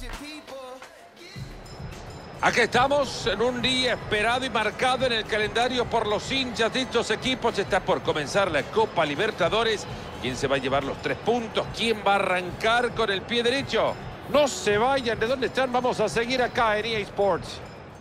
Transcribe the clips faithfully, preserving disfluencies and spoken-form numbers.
Aquí estamos en un día esperado y marcado en el calendario por los hinchas de estos equipos. Está por comenzar la Copa Libertadores. ¿Quién se va a llevar los tres puntos? ¿Quién va a arrancar con el pie derecho? No se vayan de donde están. Vamos a seguir acá en E A Sports.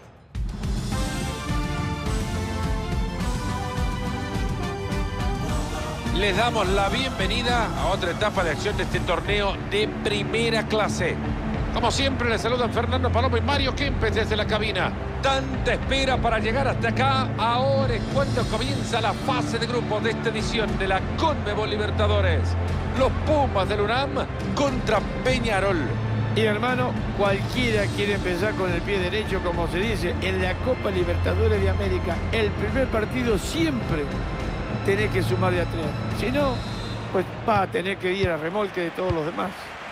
Les damos la bienvenida a otra etapa de acción de este torneo de primera clase. Como siempre, les saludan Fernando Palomo y Mario Kempes desde la cabina. Tanta espera para llegar hasta acá. Ahora es cuando comienza la fase de grupos de esta edición de la Conmebol Libertadores. Los Pumas del UNAM contra Peñarol. Y hermano, cualquiera quiere empezar con el pie derecho, como se dice, en la Copa Libertadores de América. El primer partido siempre tenés que sumar de a tres. Si no, pues va a tener que ir a remolque de todos los demás.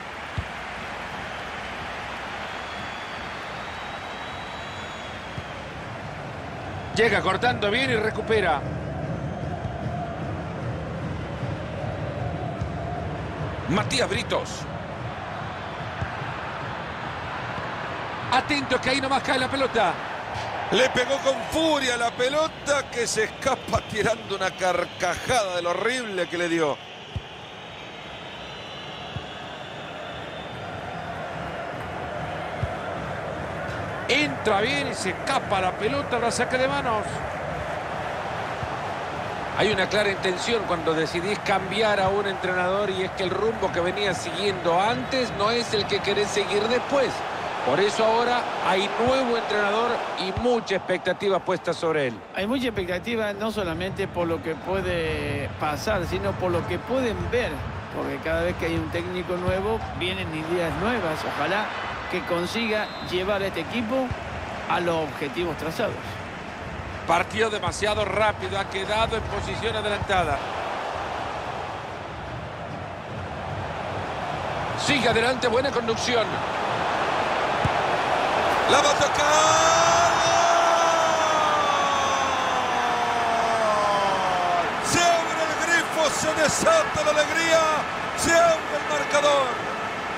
Llega cortando bien y recupera. Matías Britos. Atento que ahí nomás cae la pelota. Le pegó con furia la pelota que se escapa tirando una carcajada de lo horrible que le dio. Entra bien y se escapa la pelota, la saca de manos. Hay una clara intención cuando decidís cambiar a un entrenador y es que el rumbo que venía siguiendo antes no es el que querés seguir después. Por eso ahora hay nuevo entrenador y mucha expectativa puesta sobre él. Hay mucha expectativa no solamente por lo que puede pasar, sino por lo que pueden ver. Porque cada vez que hay un técnico nuevo, vienen ideas nuevas. Ojalá que consiga llevar a este equipo a los objetivos trazados. Partido demasiado rápido, ha quedado en posición adelantada. Sigue adelante, buena conducción. ¡La va a tocar! Se abre el grifo, se desata la alegría, se abre el marcador.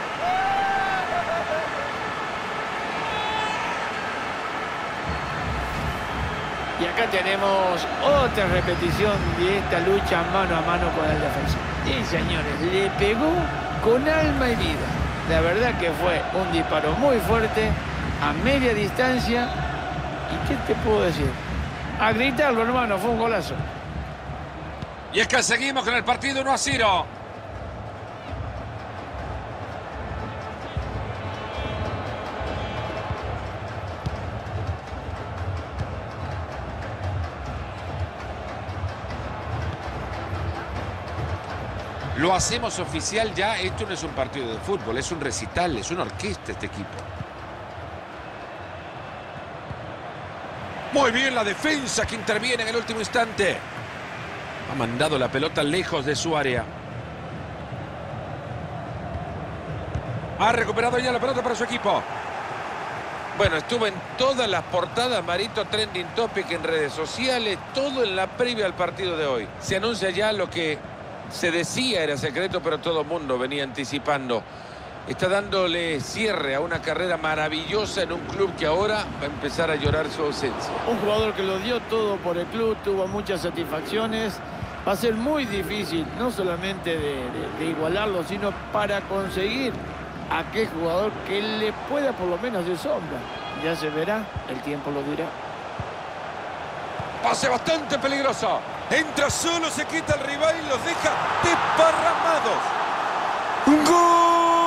Y acá tenemos otra repetición de esta lucha mano a mano con el defensor. Sí, señores, le pegó con alma y vida. La verdad que fue un disparo muy fuerte, a media distancia. ¿Y qué te puedo decir? A gritarlo, hermano, fue un golazo. Y es que seguimos con el partido uno a cero. Lo hacemos oficial ya. Esto no es un partido de fútbol, es un recital, es una orquesta este equipo. Muy bien la defensa que interviene en el último instante. Ha mandado la pelota lejos de su área. Ha recuperado ya la pelota para su equipo. Bueno, estuvo en todas las portadas, Marito, trending topic en redes sociales, todo en la previa al partido de hoy. Se anuncia ya lo que se decía era secreto, pero todo el mundo venía anticipando. Está dándole cierre a una carrera maravillosa en un club que ahora va a empezar a llorar su ausencia. Un jugador que lo dio todo por el club, tuvo muchas satisfacciones. Va a ser muy difícil, no solamente de, de, de igualarlo, sino para conseguir a aquel jugador que le pueda por lo menos de sombra. Ya se verá, el tiempo lo dirá. Pase bastante peligroso. Entra solo, se quita el rival y los deja desparramados. ¡Gol!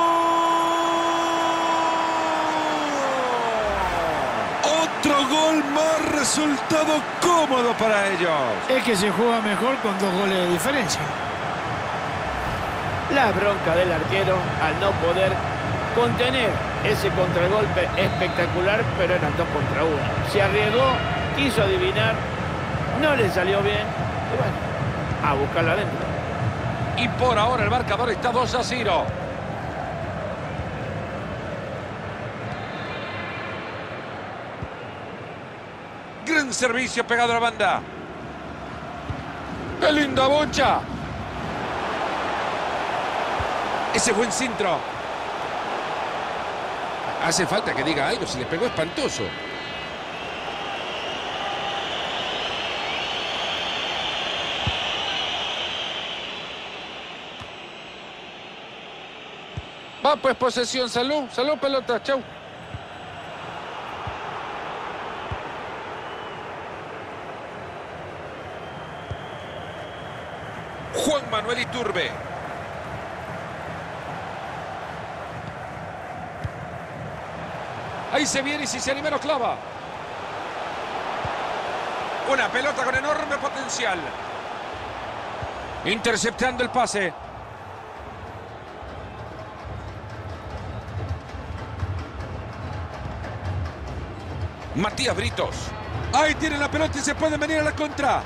Otro gol más, resultado cómodo para ellos. Es que se juega mejor con dos goles de diferencia. La bronca del arquero al no poder contener ese contragolpe espectacular, pero eran dos contra uno. Se arriesgó, quiso adivinar, no le salió bien. Y bueno, a buscarla adentro. Y por ahora el marcador está dos a cero. Gran servicio pegado a la banda. ¡Qué linda bocha! Ese buen centro. Hace falta que diga algo, si le pegó espantoso. Va pues posesión, salud, salud pelota, chau. Juan Manuel Iturbe. Ahí se viene y si se anima lo clava. Una pelota con enorme potencial. Interceptando el pase. Matías Britos. Ahí tiene la pelota y se puede venir a la contra.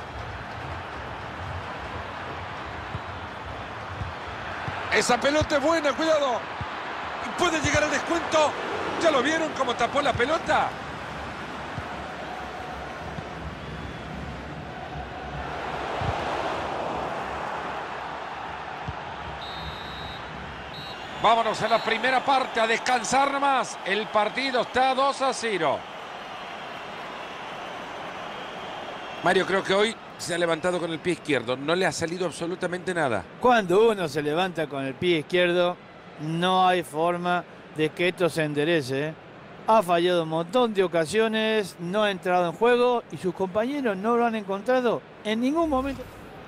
Esa pelota es buena, cuidado. Puede llegar al descuento. ¿Ya lo vieron cómo tapó la pelota? Vámonos a la primera parte, a descansar nomás. El partido está dos a cero. Mario, creo que hoy se ha levantado con el pie izquierdo. No le ha salido absolutamente nada. Cuando uno se levanta con el pie izquierdo, no hay forma de que esto se enderece, ¿eh? Ha fallado un montón de ocasiones, no ha entrado en juego y sus compañeros no lo han encontrado en ningún momento.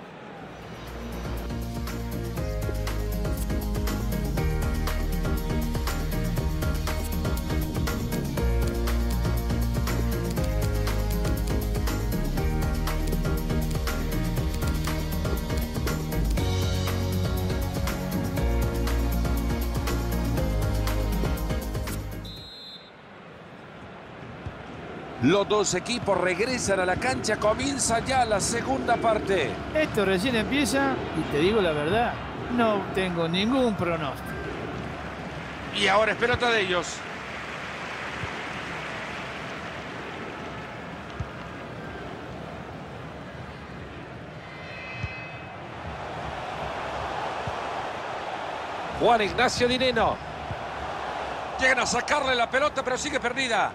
Los dos equipos regresan a la cancha, comienza ya la segunda parte. Esto recién empieza y te digo la verdad, no tengo ningún pronóstico. Y ahora es pelota de ellos. Juan Ignacio Dineno. Llegan a sacarle la pelota, pero sigue perdida.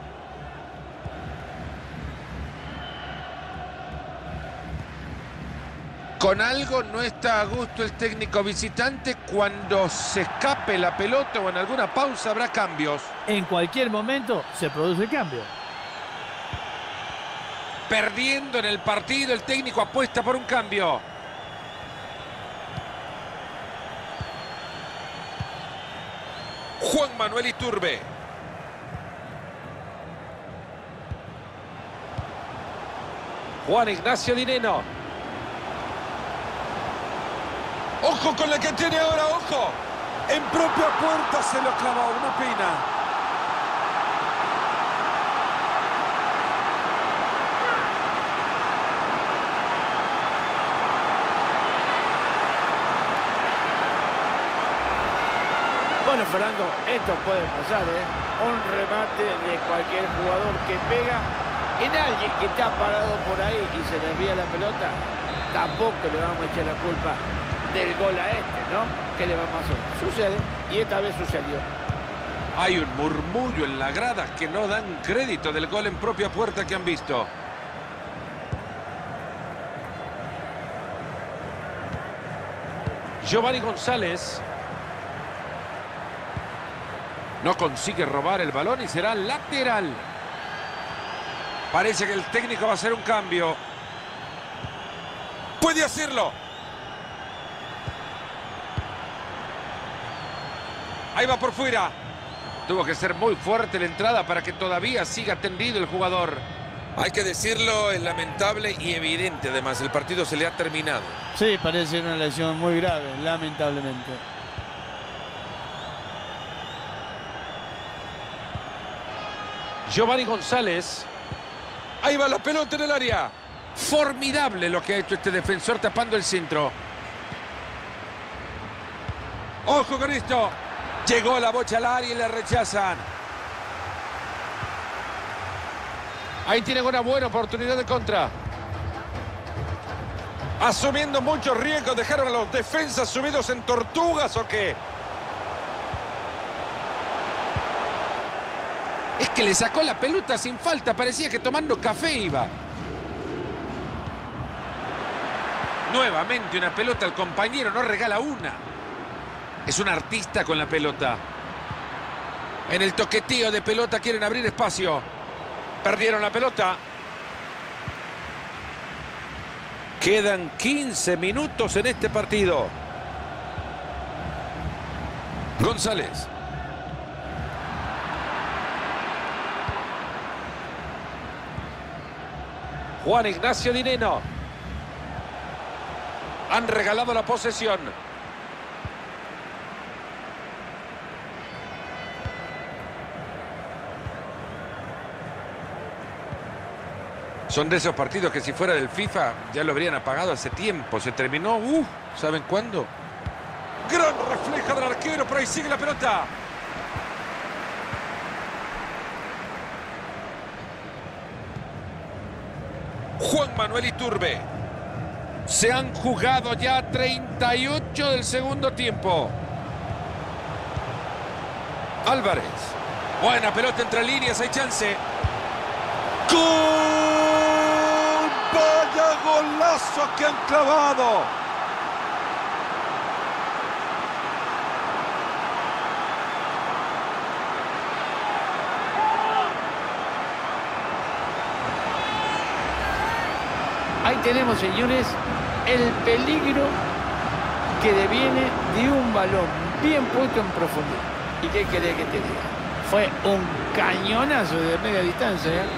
Con algo no está a gusto el técnico visitante. Cuando se escape la pelota o en alguna pausa habrá cambios. En cualquier momento se produce el cambio. Perdiendo en el partido, el técnico apuesta por un cambio. Juan Manuel Iturbe. Juan Ignacio Dineno. Ojo con la que tiene ahora, ojo. En propia puerta se lo clavó, una pena. Bueno, Fernando, esto puede pasar, ¿eh? Un remate de cualquier jugador que pega en alguien que está parado por ahí y se desvía la pelota. Tampoco le vamos a echar la culpa del gol a este, ¿no? ¿Qué le vamos a hacer? Sucede, y esta vez sucedió. Hay un murmullo en la grada que no dan crédito del gol en propia puerta que han visto. Giovanni González. No consigue robar el balón y será lateral. Parece que el técnico va a hacer un cambio. Puede hacerlo. Ahí va por fuera. Tuvo que ser muy fuerte la entrada para que todavía siga tendido el jugador. Hay que decirlo, es lamentable y evidente. Además, el partido se le ha terminado. Sí, parece una lesión muy grave, lamentablemente. Giovanni González. Ahí va la pelota en el área. Formidable lo que ha hecho este defensor tapando el centro. Ojo con esto. Llegó la bocha al área y la rechazan. Ahí tienen una buena oportunidad de contra. Asumiendo muchos riesgos, dejaron a los defensas subidos en tortugas o qué. Es que le sacó la pelota sin falta. Parecía que tomando café iba. Nuevamente una pelota al compañero. No regala una. Es un artista con la pelota. En el toqueteo de pelota quieren abrir espacio. Perdieron la pelota. Quedan quince minutos en este partido. González. Juan Ignacio Dineno. Han regalado la posesión. Son de esos partidos que si fuera del FIFA ya lo habrían apagado hace tiempo. Se terminó, uh, ¿saben cuándo? Gran reflejo del arquero, pero ahí sigue la pelota. Juan Manuel Iturbe. Se han jugado ya treinta y ocho del segundo tiempo. Álvarez. Buena pelota entre líneas, hay chance. ¡Gol! ¡Vaya golazo que han clavado! Ahí tenemos, señores, el peligro que deviene de un balón bien puesto en profundidad. ¿Y qué querés que te diga? Fue un cañonazo de media distancia, ¿eh?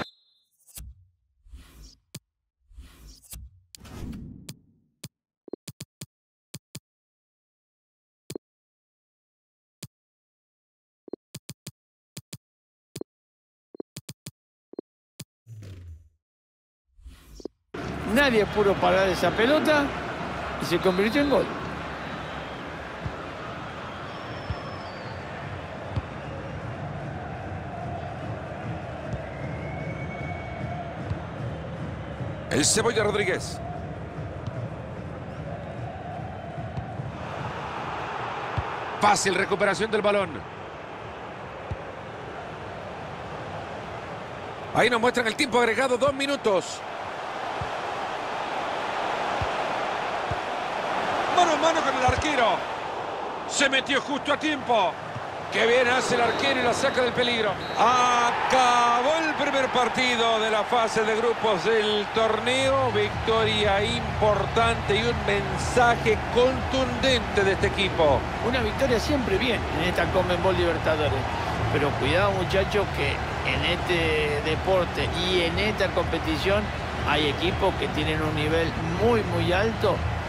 Nadie pudo parar esa pelota y se convirtió en gol. El Cebolla Rodríguez. Fácil recuperación del balón. Ahí nos muestran el tiempo agregado, dos minutos. Mano a mano con el arquero. Se metió justo a tiempo. Qué bien hace el arquero y la saca del peligro. Acabó el primer partido de la fase de grupos del torneo. Victoria importante y un mensaje contundente de este equipo. Una victoria siempre bien en esta Conmebol Libertadores. Pero cuidado, muchachos, que en este deporte y en esta competición hay equipos que tienen un nivel muy, muy alto